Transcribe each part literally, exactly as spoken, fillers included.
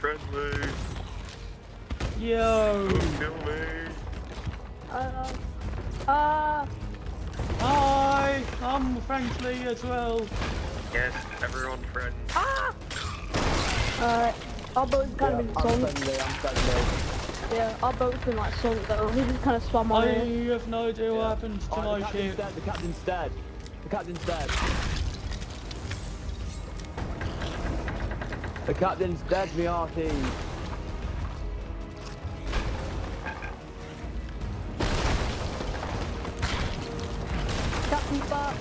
friendly. Yo. Don't kill me. Uh, uh, Hi, I'm friendly as well. Yes, everyone friend. ah! Alright, our boat's kind Yeah, of been I'm sunk. friendly, I'm friendly. Yeah, our boat's been like sunk though. He just kind of swam on I it. have no idea what Yeah. happened to Oh, my the captain's ship. dead, the captain's dead. The captain's dead. The captain's dead, me hearty. Captain's back.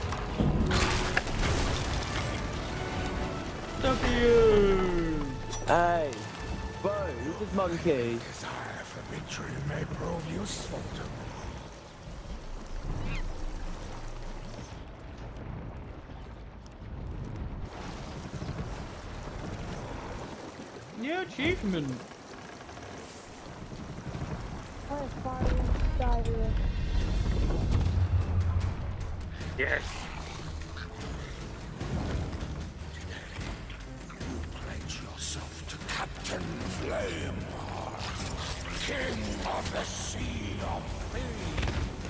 W. Hey, Bo, who's this monkey? Desire for victory may prove useful to me. New achievement. Oh, fire diarrhea. Yes. You pledge yourself to Captain Flameheart, King of the Sea of Thieves.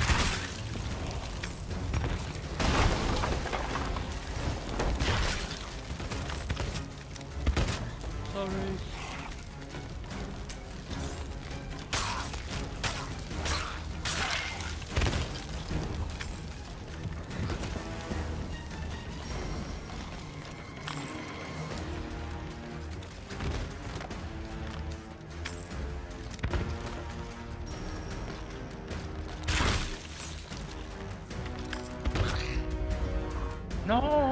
Sorry. No.